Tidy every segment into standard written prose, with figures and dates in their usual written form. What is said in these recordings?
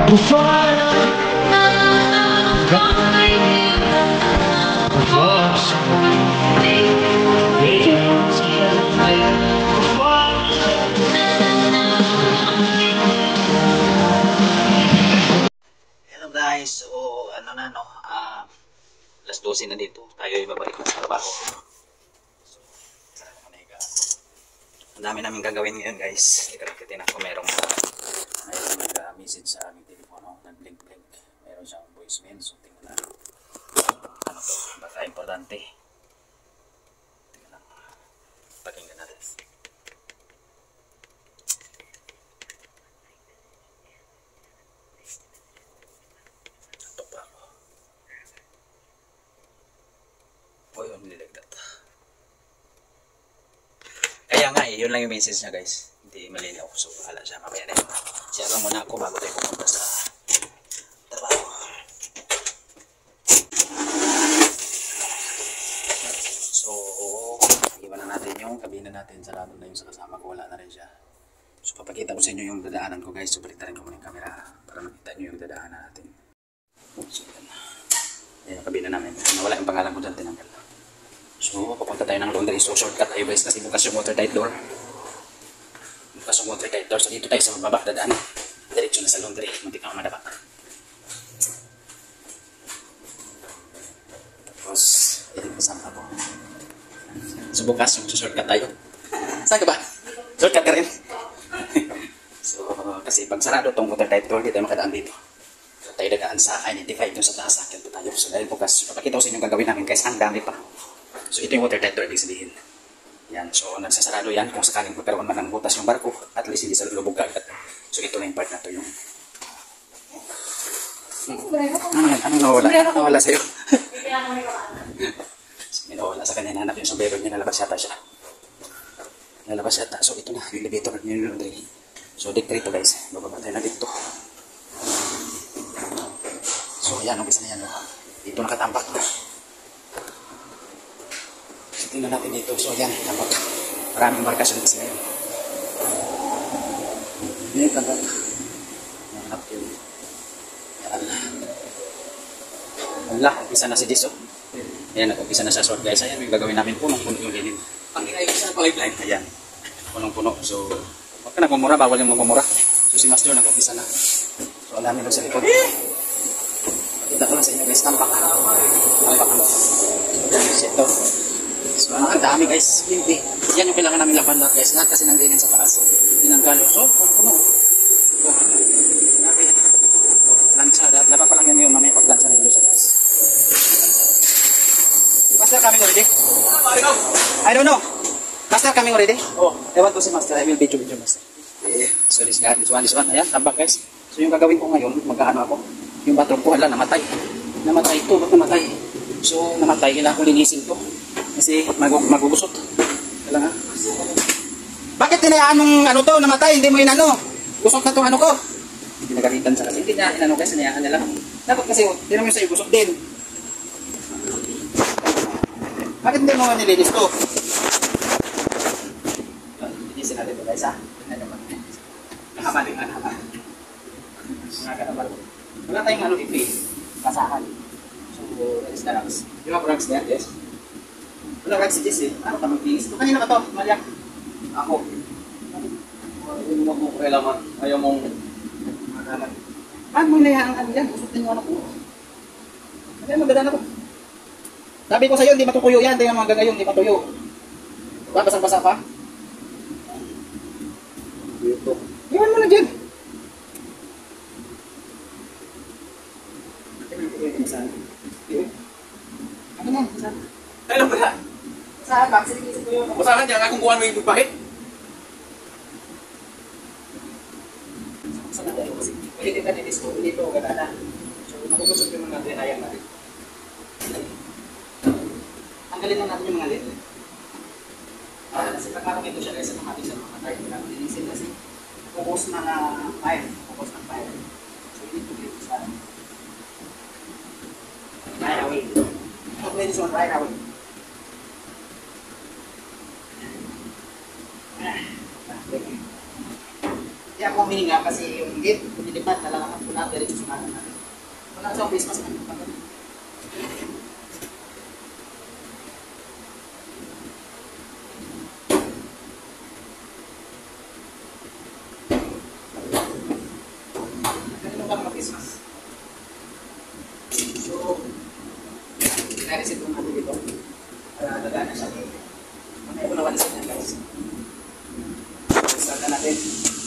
Hello guys, so ano na no, alas 12 na dito, tayo ay babalik na sa trabaho. So, sarap na higa. Ang dami namin gagawin ngayon guys. Ikaw ako merong nag-message sa aming telepono, nag-blink-blink. Meron siyang voicemail, so tingnan na. Ano to, baka importante. Tingnan lang, pakinggan natin. Kaya nga yun lang yung message niya guys. Hindi malinaw. So bahala siya. Mamaya na yun. Siyagang muna ako bago tayo pumunta sa trabaho. So iwan na natin yung kabina natin. Sarado na yung sa kasama ko. Wala na rin siya. So papakita ko sa inyo yung dadaanan ko guys. So baliktad rin ko muna yung camera para makita nyo yung dadaanan natin. So yan. Yan yung kabina namin. Nawala yung pangalan ko dyan. Tinanggal. So, papunta tayo ng laundry. So, shortcut tayo guys kasi bukas yung watertight door. Bukas yung watertight door. So, dito tayo sa baba. Dadaan. Diretso na sa laundry. Muntik na madapa. Tapos, ito yung kasama ko. So, bukas yung shortcut tayo. Saan ka ba? Shortcut ka rin? So, kasi pag sarado itong watertight door, hindi tayo makadaan dito. So, tayo dadaan sa I-95 yung sa taas. Akin po tayo. So, dahil bukas, papakita ko sa inyo yung gagawin namin guys. Ang dami pa. So ito yung watertight door, ibig sabihin. Yan, so nagsasarado yan kung sakaling magkaroon man ng butas yung barko, at least hindi sa lubog agad. So ito na yung part na to yung... Ano yan? Anong nawala? Nawala sa'yo? May nawala sa kanya, nanap yung sombrero niya, nalabas yata siya. Nalabas yata, so ito na, yung elevator niya yung laundry. So deck 3 to guys, bababa tayo na dito. So yan, umpisa na yan. Dito nakatambak. Tingnan natin dito. So, yan. Maraming markasyon kasi ngayon. Yan, tambak. Yan, yun. Yan. Wala, umpisa na si Diso. Ayan, nag-umpisa na sa short guys. Ayan, yung gagawin namin punong-puno yung linin. Panginayin ko sa pipeline. Ayan, punong-puno. So, huwag ka nagmumura, bawal yung magmumura. So, si Master nag-umpisa na. So, ang dami doon sa likod. Pakita ko lang sa inyo guys. Tambak. Tambak. Ito. So, ang dami guys, hindi. Yan yung kailangan namin laban lahat guys. Lahat kasi nangginin sa taas. Tinanggal. So, puno. So, grabe. Lansya. Laban pa lang yan yun. Mamaya pag-lansya na yun sa taas. Master, coming already? I don't know. Master, coming already? Oh, I want to see Master. I will video Master. Yeah. So, this one. Ayan, tambak guys. So, yung gagawin ko ngayon, magkano ako. Yung bathroom ko, hala, namatay. Namatay ito. Ba't namatay? So, namatay. Kailangan ko linisin to. Kasi magugusot. Kailangan. Bakit tinayaan mong ano to, namatay? Hindi mo inano. Gusot na itong ano ko. Hindi nagalitan sa kasi. Hindi niya inano guys, tinayaan nila. Dapat kasi, hindi naman sa'yo gusot din. Bakit hindi mo nilinis to? Linisin natin ito guys ha. Nakamaling nga naman. Wala tayong ano i-fail. Kasahan. So, release na rags. Di ba rags na yan? Yes. Wala rags si Jess eh. Ano ka mag-iis? Ito kanina ka to, Malyak. Ako. Hindi mo ako kailangan. Ayaw mong magalan. Paano mo nayaan ang ano yan? Usutin mo ano ko. Kaya magdadaan ako. Sabi ko sa'yo, hindi matutuyo yan. Tingnan mo hanggang ngayon, hindi matuyo. Diba? Basang-basa pa? Dito. Iwan mo na dyan. Ano yan? Saan? Ano ba yan? Saan ba? Sinisip ko yun. Masahan dyan, kung kuhaan mo yung pahit. Saan natin kasi? Pwede ka dito, dito, gana. So, napupusog yung mga linayang natin. Tanggalin lang natin yung mga lid. Kasi pagkarang ito siya guys, sa mga sa mga tayo. Linisin kasi focus na fire. Focus na fire. So, dito dito sa right away. So, pwede siya right away. Kaya ako humihinga kasi yung lid, Lipat, lalakad ko na, diretso sa kanan natin. Wala sa face mask natin. Nakalimutan mo face mask. So, pinareset ko natin dito. Para nagana siya. Mamaya ko na wala sa inyo guys. Start na natin.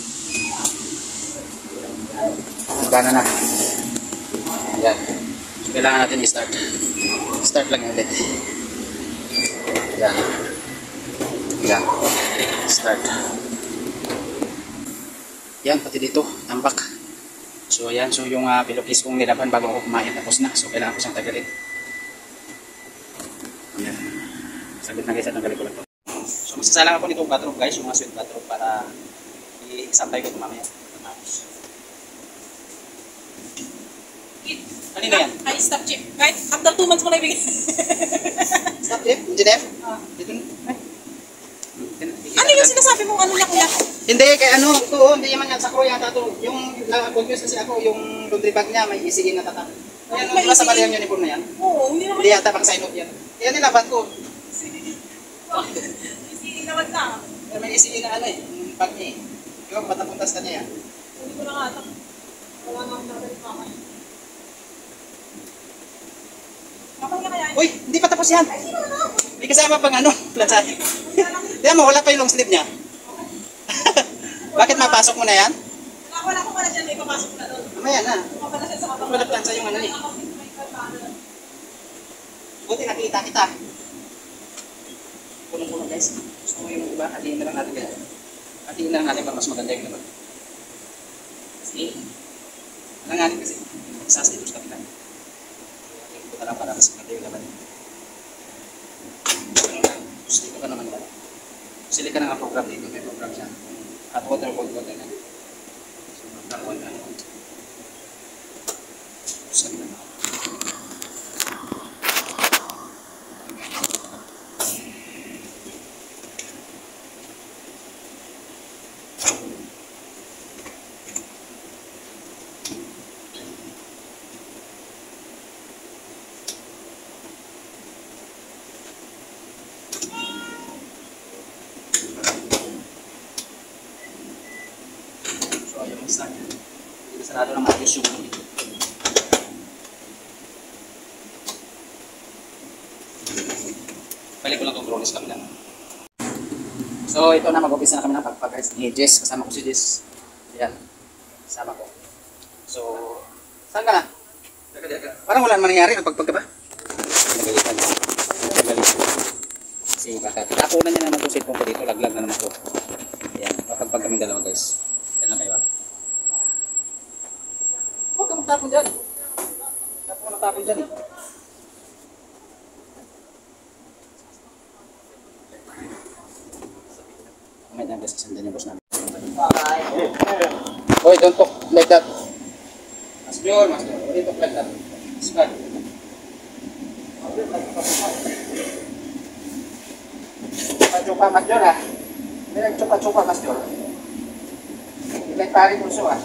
Gana na. Yan. So, kailangan natin i-start. Start lang ulit. Yan. Yan. Start. Yan, pati dito. Tambak. So, yan. So, yung pilokis kong nilaban bago ako kumain. Tapos na. So, kailangan ko siyang tagalin. Yan. Sabit na guys at nagaling ko lang ito. So, magsasalang ako nitong bathroom guys. Yung mga sweet bathroom para i-sampay ko ito mamaya. Kanina yan? Ay, stop chip. Kahit after 2 months mo na ibigay. Stop chip? Engineer? Dito na. Ano yung sinasabi mong ano niya kuya? Hindi, kaya ano, ito, hindi naman yan sa ko yata ito. Yung na-confuse kasi ako, yung laundry bag niya, may ECE na tatak. Ayan, May diba sa ECE? mali yung uniform na yan? Oo, hindi naman. Hindi yata pang sign off yan. Kaya nilaban ko. Hindi naman na. Pero may ECE na ano eh, yung bag niya eh. Di ba, matapuntas ka niya yan. Hindi ko na nga ata. Wala nga akong nabalik pa kayo. Kapag ka kaya? Uy, hindi pa tapos yan. Ay, hindi ko na. May kasama pang ano, plansahe. Di mo, wala pa yung long sleeve niya. Bakit mapasok mo na yan? Wala ko pala dyan. May papasok na doon. Mamaya na. Kapala siya sa kapag. Wala plansa yung ano eh. Buti nakita kita. Punong-puno guys. Gusto mo yung iba, hatiin na lang natin ganyan. Hatiin na lang natin para mas maganda yung laban. Kasi, alanganin kasi. Isas dito sa kapitan. Hatiin ko na lang para mas maganda yung laban. Gusto ko pa naman ba? Sili ka na nga program dito. May program siya. Hot water, cold water na. So, magkakuan na. Gusto ko na. Sarado ng maayos yung ito. Balik ko lang itong drones kami lang. So ito na, mag-umpisa na kami ng pagpag-guys ni Jess. Kasama ko si Jess. Ayan. Kasama ko. So, saan ka na? Parang wala naman nangyari. Nagpagpag ka ba? Nagalitan. Nagalitan. Kasi kakatapunan niya naman ito sa itong ko dito. Laglag na naman ito. Ayan. Mapagpag kaming dalawa guys. Ayan lang kayo ah. Huwag kang matapon dyan. Huwag kang matapon dyan eh. May nabas kasi dyan yung boss namin. Hoy, don't talk like that. Mas yun, mas yun. Don't talk like that. Mas bad. Chupa-chupa, mas yun ha. Hindi nag-chupa-chupa, mas yun. Hindi nagpari puso ha.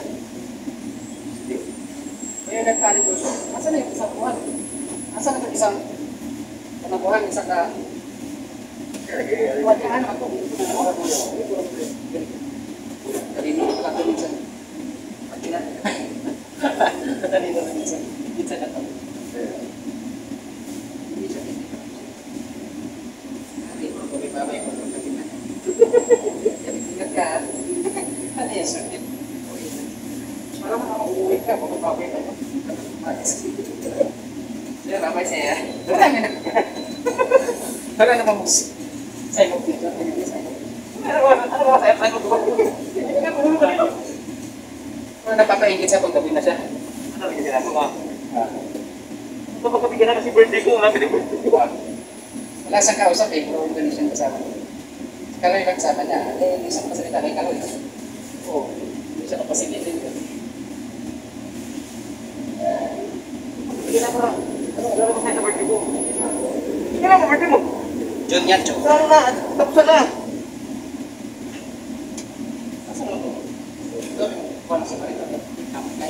May nagkali puso. Asa na yung isang buwan? Asa na yung isang panabuhan? Isang ka... Wadihan ako. Kanino ko lang ito minsan. Kanino ko minsan. Minsan na ito. Ingat ka. Ano yan, sir? Parang makauwi ka, makapawin ka. Diyan, ramay saya. Wala naman mo. Sa'yo mo. Ano ba sa'yo? Sa'yo mo. Ano napapahingit sa kung gawin na siya? Ano rin sila ko? Ito pagkabigyan na kasi birthday ko. Wala siyang kausap eh. Pero ganun siyang kasama. Kaloy lang kasama niya. Hindi siyang kasalita kay Kaloy. Oo. Hindi siya kapasilitin. Ano sa'yo sa birthday ko? Kailan mo birthday mo? June yan, June. Saan na? Tapos na. Saan na? Ito, kung ano sa parito.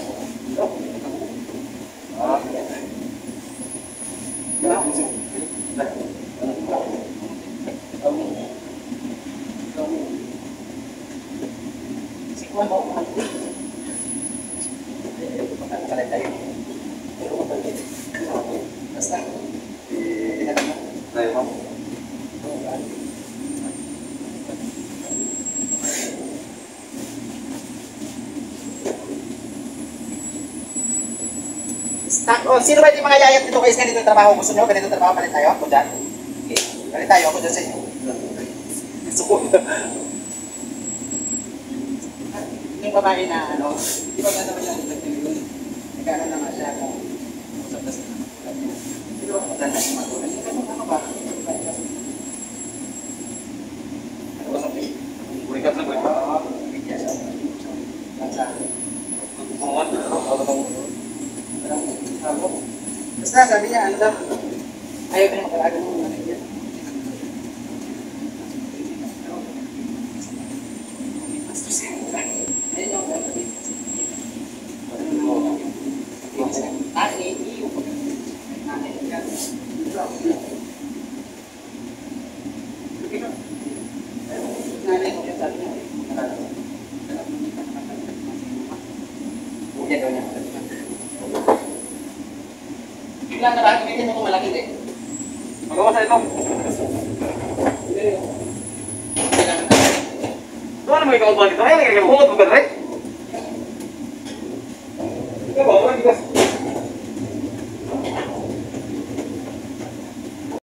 Sino ba yung mga yayat dito guys? Ganito yung trabaho. Gusto nyo? Ganito yung trabaho. Palit tayo. Ako dyan. Okay. Palit tayo. Ako dyan sa inyo. Sukot. Yung babae na ano, di ba nga naman yan? Nagkaroon naman siya kung usap na sila. Di ba matanda yung magulang? Ano ba? Burikat na burikat. Basta sabi niya, ano daw? Ayaw ka na makalaga ng mga niya. Ayun yung biglang nakakamitin mo kung malaki din. Magawa sa ito. Doon naman ikaw ba dito? Ay, nagkakabuhot mo ka rin?